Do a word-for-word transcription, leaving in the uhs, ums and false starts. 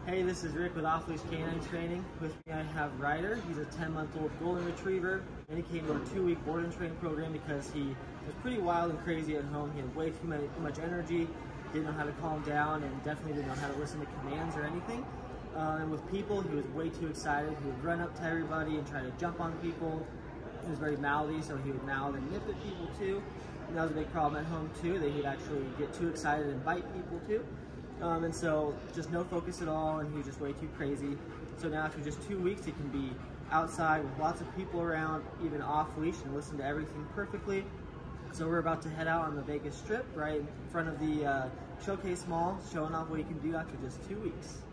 Hey, this is Rick with Off Leash Canine Training. With me I have Ryder. He's a ten month old golden retriever, and he came to a two week board and train program because he was pretty wild and crazy at home. He had way too, many, too much energy, didn't know how to calm down, and definitely didn't know how to listen to commands or anything. Uh, and with people, he was way too excited. He would run up to everybody and try to jump on people. He was very mouthy, so he would mouth and nip at people too. And that was a big problem at home too, that he'd actually get too excited and bite people too. Um, and so just no focus at all, and he was just way too crazy. So now after just two weeks, he can be outside with lots of people around, even off leash, and listen to everything perfectly. So we're about to head out on the Vegas Strip right in front of the uh, Showcase Mall, showing off what he can do after just two weeks.